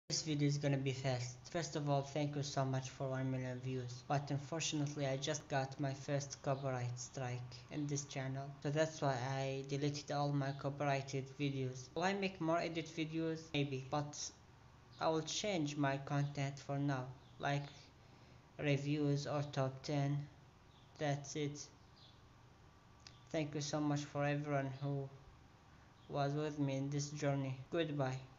This video is gonna be fast. First of all, thank you so much for 1 million views. But unfortunately, I just got my first copyright strike in this channel. So that's why I deleted all my copyrighted videos. Will I make more edit videos? Maybe. But I will change my content for now. Like reviews or top 10. That's it. Thank you so much for everyone who was with me in this journey. Goodbye.